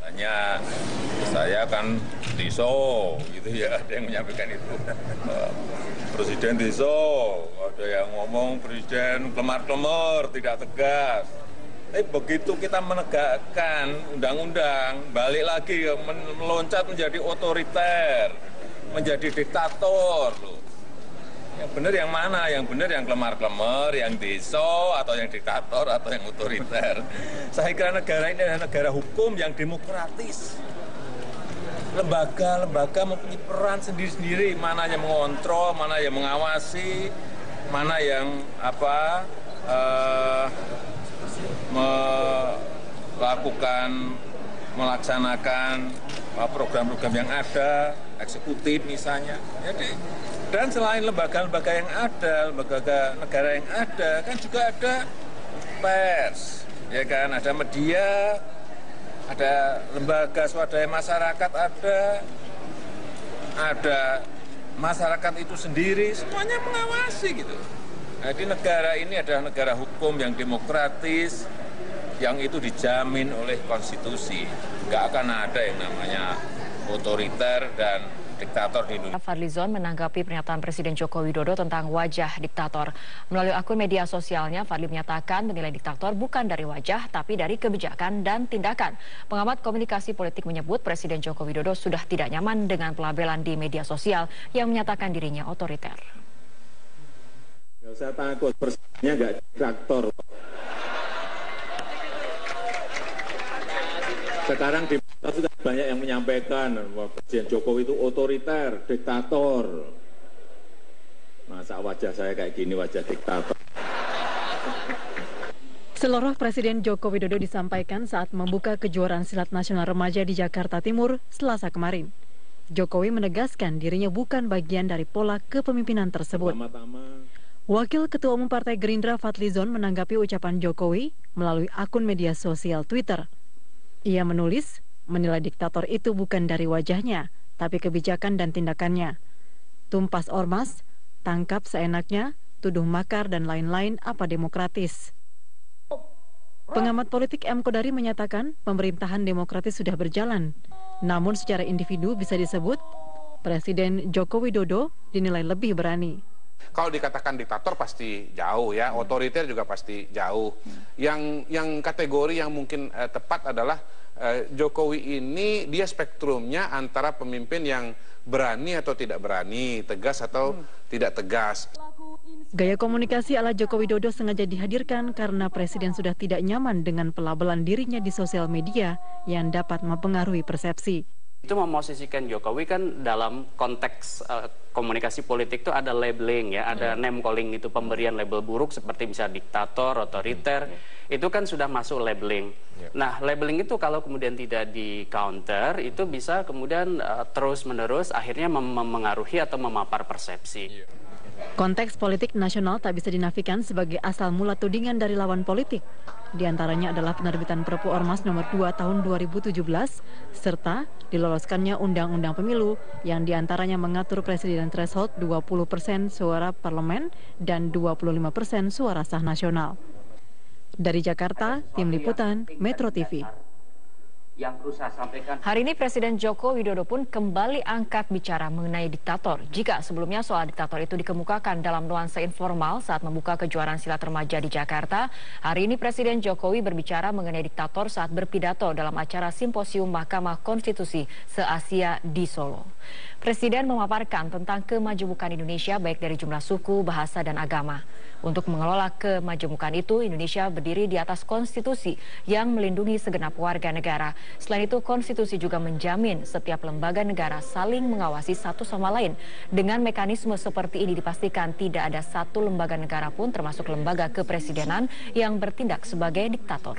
Hanya saya kan diso, gitu ya, ada yang menyampaikan itu. Presiden diso, ada yang ngomong presiden kelemar-kelemar, tidak tegas. Tapi begitu kita menegakkan undang-undang, balik lagi meloncat menjadi otoriter, menjadi diktator. Yang benar yang mana? Yang benar yang kelemar-kelemar, yang deso, atau yang diktator, atau yang otoriter. Saya kira negara ini adalah negara hukum yang demokratis. Lembaga-lembaga mempunyai peran sendiri-sendiri, mana yang mengontrol, mana yang mengawasi, mana yang melaksanakan program-program yang ada, eksekutif misalnya. Jadi, dan selain lembaga-lembaga yang ada, lembaga negara yang ada, kan juga ada pers, ya kan, ada media, ada lembaga swadaya masyarakat, ada masyarakat itu sendiri, semuanya mengawasi gitu. Jadi negara ini adalah negara hukum yang demokratis, yang itu dijamin oleh konstitusi. Nggak akan ada yang namanya otoriter dan diktator di Indonesia. Fadlizon menanggapi pernyataan Presiden Joko Widodo tentang wajah diktator. Melalui akun media sosialnya, Fadli menyatakan menilai diktator bukan dari wajah, tapi dari kebijakan dan tindakan. Pengamat komunikasi politik menyebut Presiden Joko Widodo sudah tidak nyaman dengan pelabelan di media sosial yang menyatakan dirinya otoriter. Nggak usah takut, presidennya nggak diktator. Sekarang di sudah banyak yang menyampaikan bahwa Presiden Jokowi itu otoriter, diktator. Masa wajah saya kayak gini, wajah diktator. Seluruh Presiden Joko Widodo disampaikan saat membuka kejuaraan silat nasional remaja di Jakarta Timur Selasa kemarin. Jokowi menegaskan dirinya bukan bagian dari pola kepemimpinan tersebut. Wakil Ketua Umum Partai Gerindra Fadlizon menanggapi ucapan Jokowi melalui akun media sosial Twitter. Ia menulis, menilai diktator itu bukan dari wajahnya, tapi kebijakan dan tindakannya. Tumpas ormas, tangkap seenaknya, tuduh makar dan lain-lain apa demokratis. Pengamat politik M. Kodari menyatakan pemerintahan demokratis sudah berjalan. Namun secara individu bisa disebut Presiden Joko Widodo dinilai lebih berani. Kalau dikatakan diktator pasti jauh ya, otoriter juga pasti jauh. Yang kategori yang mungkin tepat adalah Jokowi ini dia spektrumnya antara pemimpin yang berani atau tidak berani, tegas atau tidak tegas. Gaya komunikasi ala Joko Widodo sengaja dihadirkan karena Presiden sudah tidak nyaman dengan pelabelan dirinya di sosial media yang dapat mempengaruhi persepsi. Itu memosisikan Jokowi kan dalam konteks komunikasi politik itu ada labeling ya, ada name calling itu, pemberian label buruk seperti misalnya diktator, otoriter, itu kan sudah masuk labeling. Nah, labeling itu kalau kemudian tidak di counter, itu bisa kemudian terus-menerus akhirnya memengaruhi atau memapar persepsi. Konteks politik nasional tak bisa dinafikan sebagai asal mula tudingan dari lawan politik. Di antaranya adalah penerbitan Perpu Ormas nomor 2 tahun 2017 serta diloloskannya Undang-Undang Pemilu yang diantaranya mengatur presiden threshold 20% suara parlemen dan 25% suara sah nasional. Dari Jakarta, Tim Liputan, Metro TV. Hari ini Presiden Joko Widodo pun kembali angkat bicara mengenai diktator. Jika sebelumnya soal diktator itu dikemukakan dalam nuansa informal saat membuka kejuaraan silat remaja di Jakarta, hari ini Presiden Jokowi berbicara mengenai diktator saat berpidato dalam acara Simposium Mahkamah Konstitusi se-Asia di Solo. Presiden memaparkan tentang kemajemukan Indonesia baik dari jumlah suku, bahasa, dan agama. Untuk mengelola kemajemukan itu, Indonesia berdiri di atas konstitusi yang melindungi segenap warga negara. Selain itu, konstitusi juga menjamin setiap lembaga negara saling mengawasi satu sama lain. Dengan mekanisme seperti ini dipastikan tidak ada satu lembaga negara pun termasuk lembaga kepresidenan yang bertindak sebagai diktator.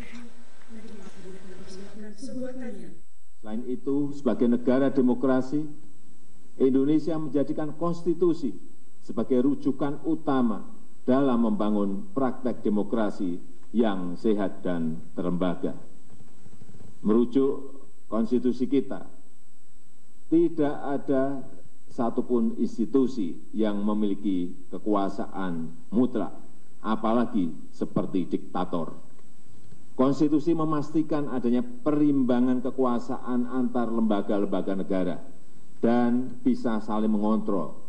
Selain itu, sebagai negara demokrasi, Indonesia menjadikan konstitusi sebagai rujukan utama dalam membangun praktek demokrasi yang sehat dan terlembaga. Merujuk konstitusi kita, tidak ada satupun institusi yang memiliki kekuasaan mutlak, apalagi seperti diktator. Konstitusi memastikan adanya perimbangan kekuasaan antar lembaga-lembaga negara dan bisa saling mengontrol